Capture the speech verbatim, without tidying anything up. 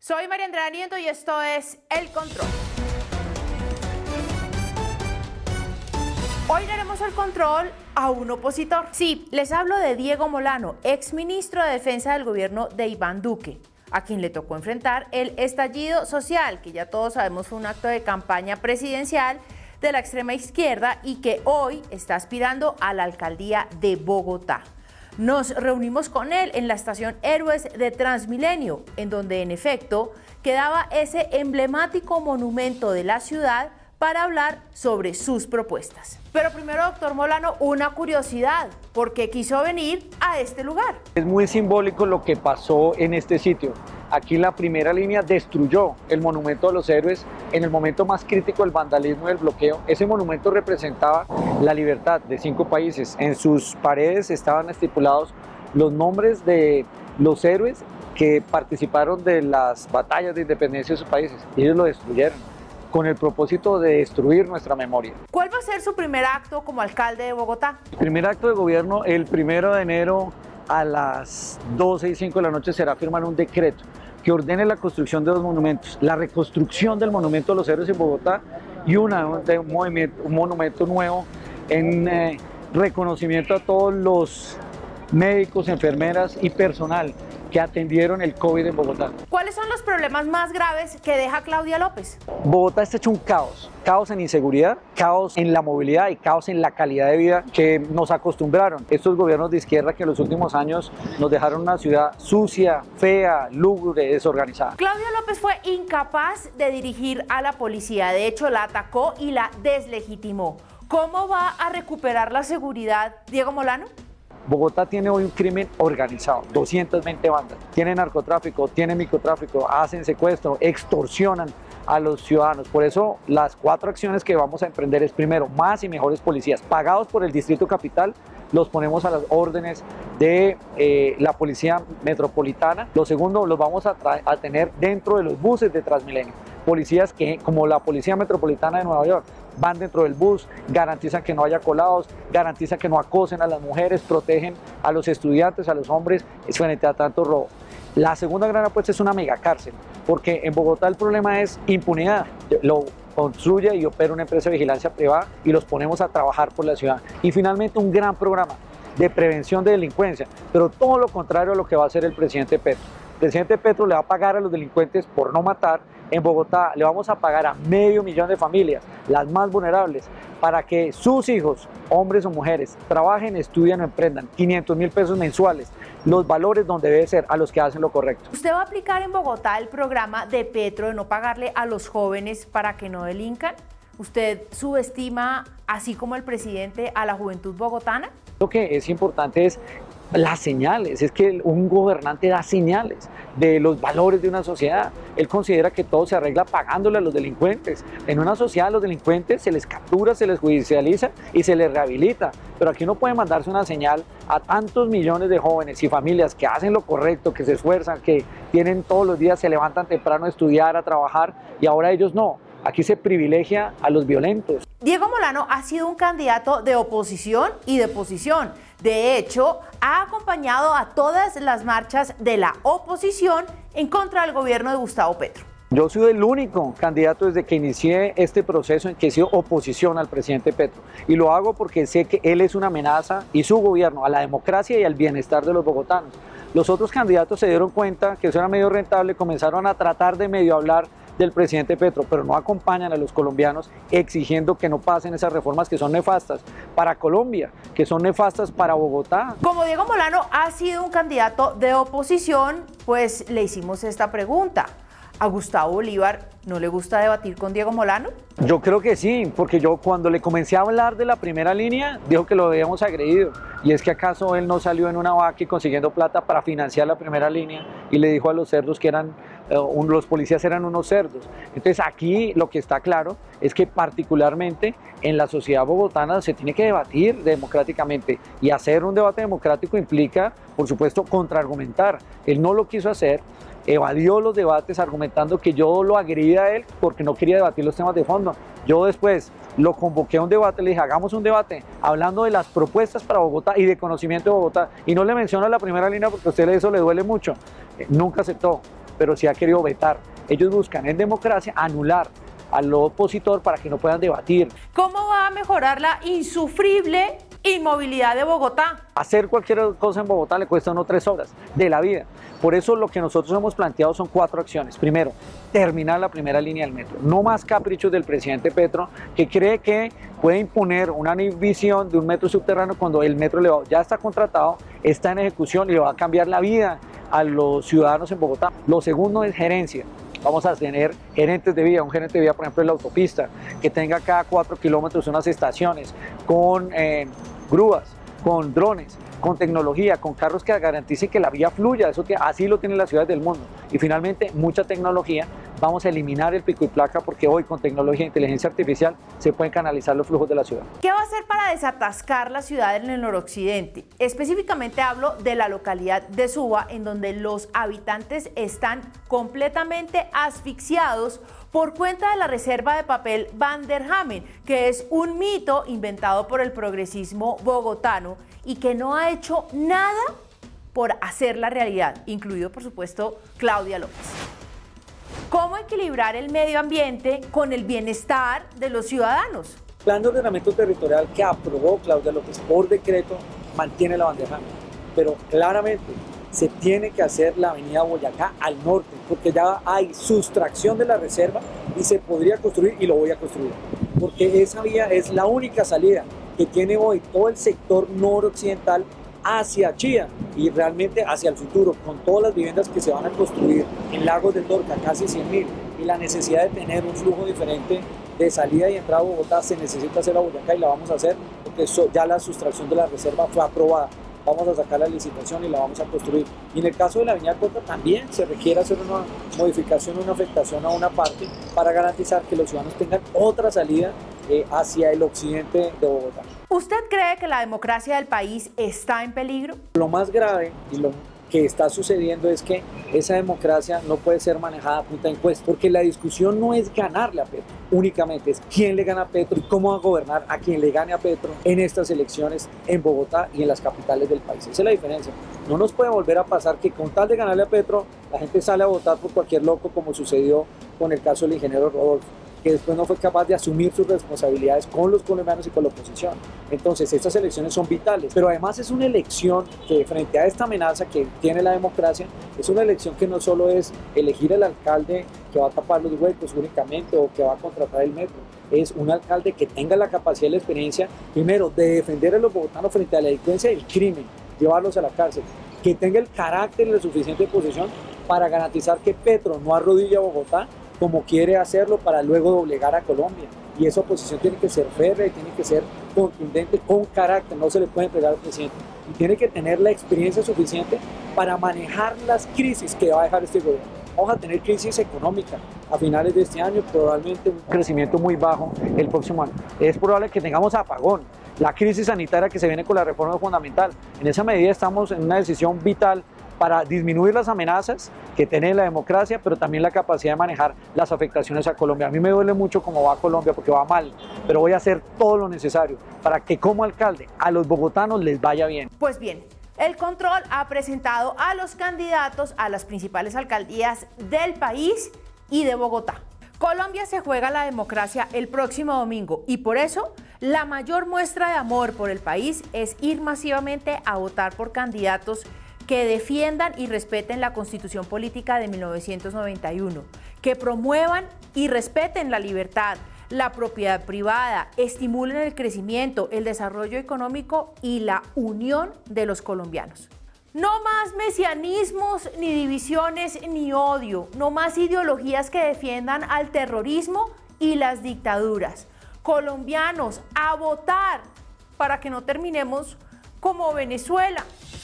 Soy María Andrea Nieto y esto es El Control. Hoy daremos el control a un opositor. Sí, les hablo de Diego Molano, exministro de Defensa del gobierno de Iván Duque, a quien le tocó enfrentar el estallido social, que ya todos sabemos fue un acto de campaña presidencial de la extrema izquierda y que hoy está aspirando a la alcaldía de Bogotá. Nos reunimos con él en la estación Héroes de Transmilenio, en donde en efecto quedaba ese emblemático monumento de la ciudad para hablar sobre sus propuestas. Pero primero, doctor Molano, una curiosidad, ¿por qué quiso venir a este lugar? Es muy simbólico lo que pasó en este sitio. Aquí la primera línea destruyó el monumento de los héroes en el momento más crítico del vandalismo y del bloqueo. Ese monumento representaba la libertad de cinco países. En sus paredes estaban estipulados los nombres de los héroes que participaron de las batallas de independencia de sus países. Y ellos lo destruyeron con el propósito de destruir nuestra memoria. ¿Cuál va a ser su primer acto como alcalde de Bogotá? El primer acto de gobierno, el primero de enero a las doce y cinco de la noche, será firmar un decreto que ordene la construcción de dos monumentos, la reconstrucción del monumento a los héroes en Bogotá y una, de un, movimiento, un monumento nuevo en eh, reconocimiento a todos los médicos, enfermeras y personal que atendieron el COVID en Bogotá. ¿Cuáles son los problemas más graves que deja Claudia López? Bogotá está hecho un caos, caos en inseguridad, caos en la movilidad y caos en la calidad de vida que nos acostumbraron estos gobiernos de izquierda que en los últimos años nos dejaron una ciudad sucia, fea, lúgubre, desorganizada. Claudia López fue incapaz de dirigir a la policía, de hecho la atacó y la deslegitimó. ¿Cómo va a recuperar la seguridad Diego Molano? Bogotá tiene hoy un crimen organizado, doscientas veinte bandas, tiene narcotráfico, tiene microtráfico, hacen secuestro, extorsionan a los ciudadanos. Por eso las cuatro acciones que vamos a emprender es primero, más y mejores policías, pagados por el Distrito Capital, los ponemos a las órdenes de eh, la Policía Metropolitana. Lo segundo, los vamos a, a tener dentro de los buses de Transmilenio. Policías que, como la Policía Metropolitana de Nueva York, van dentro del bus, garantizan que no haya colados, garantizan que no acosen a las mujeres, protegen a los estudiantes, a los hombres frente a tanto robo. La segunda gran apuesta es una megacárcel, porque en Bogotá el problema es impunidad. Lo construye y opera una empresa de vigilancia privada y los ponemos a trabajar por la ciudad. Y finalmente un gran programa de prevención de delincuencia, pero todo lo contrario a lo que va a hacer el presidente Petro. El presidente Petro le va a pagar a los delincuentes por no matar. En Bogotá le vamos a pagar a medio millón de familias, las más vulnerables, para que sus hijos, hombres o mujeres, trabajen, estudien o emprendan. quinientos mil pesos mensuales, los valores donde debe ser a los que hacen lo correcto. ¿Usted va a aplicar en Bogotá el programa de Petro de no pagarle a los jóvenes para que no delincan? ¿Usted subestima, así como el presidente, a la juventud bogotana? Lo que es importante es las señales, es que un gobernante da señales de los valores de una sociedad. Él considera que todo se arregla pagándole a los delincuentes. En una sociedad a los delincuentes se les captura, se les judicializa y se les rehabilita. Pero aquí no puede mandarse una señal a tantos millones de jóvenes y familias que hacen lo correcto, que se esfuerzan, que tienen todos los días, se levantan temprano a estudiar, a trabajar, y ahora ellos no. Aquí se privilegia a los violentos. Diego Molano ha sido un candidato de oposición y de posición. De hecho, ha acompañado a todas las marchas de la oposición en contra del gobierno de Gustavo Petro. Yo soy el único candidato desde que inicié este proceso en que he sido oposición al presidente Petro. Y lo hago porque sé que él es una amenaza y su gobierno a la democracia y al bienestar de los bogotanos. Los otros candidatos se dieron cuenta que eso era medio rentable, comenzaron a tratar de medio hablar del presidente Petro, pero no acompañan a los colombianos exigiendo que no pasen esas reformas que son nefastas para Colombia, que son nefastas para Bogotá. Como Diego Molano ha sido un candidato de oposición, pues le hicimos esta pregunta. ¿A Gustavo Bolívar no le gusta debatir con Diego Molano? Yo creo que sí, porque yo cuando le comencé a hablar de la primera línea, dijo que lo habíamos agredido. Y es que acaso él no salió en una vaca y consiguiendo plata para financiar la primera línea y le dijo a los cerdos que eran, eh, un, los policías eran unos cerdos. Entonces aquí lo que está claro es que particularmente en la sociedad bogotana se tiene que debatir democráticamente, y hacer un debate democrático implica, por supuesto, contraargumentar. Él no lo quiso hacer. Evadió los debates argumentando que yo lo agredía a él porque no quería debatir los temas de fondo. Yo después lo convoqué a un debate, le dije, hagamos un debate hablando de las propuestas para Bogotá y de conocimiento de Bogotá. Y no le menciono la primera línea porque a usted eso le duele mucho. Eh, nunca aceptó. pero sí ha querido vetar. Ellos buscan en democracia anular al opositor para que no puedan debatir. ¿Cómo va a mejorar la insufrible inmovilidad de Bogotá? Hacer cualquier cosa en Bogotá le cuesta uno tres horas de la vida. Por eso lo que nosotros hemos planteado son cuatro acciones. Primero, terminar la primera línea del metro. No más caprichos del presidente Petro, que cree que puede imponer una visión de un metro subterráneo cuando el metro elevado ya está contratado, está en ejecución y le va a cambiar la vida a los ciudadanos en Bogotá. Lo segundo es gerencia. Vamos a tener gerentes de vía, un gerente de vía, por ejemplo, en la autopista, que tenga cada cuatro kilómetros unas estaciones con eh, grúas, con drones, con tecnología, con carros que garanticen que la vía fluya, eso que así lo tienen las ciudades del mundo. Y finalmente, mucha tecnología. Vamos a eliminar el pico y placa porque hoy con tecnología e inteligencia artificial se pueden canalizar los flujos de la ciudad. ¿Qué va a hacer para desatascar la ciudad en el noroccidente? Específicamente hablo de la localidad de Suba, en donde los habitantes están completamente asfixiados por cuenta de la reserva de papel Van der Hamen, que es un mito inventado por el progresismo bogotano y que no ha hecho nada por hacerla realidad, incluido por supuesto Claudia López. ¿Cómo equilibrar el medio ambiente con el bienestar de los ciudadanos? El plan de ordenamiento territorial que aprobó Claudia López por decreto mantiene la Van der Hamen, pero claramente se tiene que hacer la avenida Boyacá al norte, porque ya hay sustracción de la reserva y se podría construir, y lo voy a construir, porque esa vía es la única salida que tiene hoy todo el sector noroccidental hacia Chía y realmente hacia el futuro, con todas las viviendas que se van a construir en Lagos de Torca, casi cien mil, y la necesidad de tener un flujo diferente de salida y entrada a Bogotá. Se necesita hacer a Boyacá y la vamos a hacer porque eso, ya la sustracción de la reserva fue aprobada. Vamos a sacar la licitación y la vamos a construir. Y en el caso de la avenida Cota también se requiere hacer una modificación, una afectación a una parte para garantizar que los ciudadanos tengan otra salida eh, hacia el occidente de Bogotá. ¿Usted cree que la democracia del país está en peligro? Lo más grave y lo que está sucediendo es que esa democracia no puede ser manejada a punta de encuesta, porque la discusión no es ganarle a Petro únicamente, es quién le gana a Petro y cómo va a gobernar a quien le gane a Petro en estas elecciones en Bogotá y en las capitales del país. Esa es la diferencia. No nos puede volver a pasar que con tal de ganarle a Petro, la gente sale a votar por cualquier loco, como sucedió con el caso del ingeniero Rodolfo, que después no fue capaz de asumir sus responsabilidades con los colombianos y con la oposición. Entonces, estas elecciones son vitales, pero además es una elección que, frente a esta amenaza que tiene la democracia, es una elección que no solo es elegir al alcalde que va a tapar los huecos únicamente o que va a contratar el metro, es un alcalde que tenga la capacidad y la experiencia, primero, de defender a los bogotanos frente a la delincuencia y el crimen, llevarlos a la cárcel, que tenga el carácter y la suficiente posición para garantizar que Petro no arrodilla a Bogotá como quiere hacerlo para luego doblegar a Colombia. Y esa oposición tiene que ser férrea y tiene que ser contundente, con carácter, no se le puede entregar al presidente. Y tiene que tener la experiencia suficiente para manejar las crisis que va a dejar este gobierno. Vamos a tener crisis económica a finales de este año, probablemente un crecimiento muy bajo el próximo año. Es probable que tengamos apagón, la crisis sanitaria que se viene con la reforma fundamental. En esa medida estamos en una decisión vital para disminuir las amenazas que tiene la democracia, pero también la capacidad de manejar las afectaciones a Colombia. A mí me duele mucho cómo va Colombia porque va mal, pero voy a hacer todo lo necesario para que como alcalde a los bogotanos les vaya bien. Pues bien, el control ha presentado a los candidatos a las principales alcaldías del país y de Bogotá. Colombia se juega la democracia el próximo domingo y por eso la mayor muestra de amor por el país es ir masivamente a votar por candidatos que defiendan y respeten la Constitución Política de mil novecientos noventa y uno, que promuevan y respeten la libertad, la propiedad privada, estimulen el crecimiento, el desarrollo económico y la unión de los colombianos. No más mesianismos, ni divisiones, ni odio, no más ideologías que defiendan al terrorismo y las dictaduras. Colombianos, a votar para que no terminemos como Venezuela.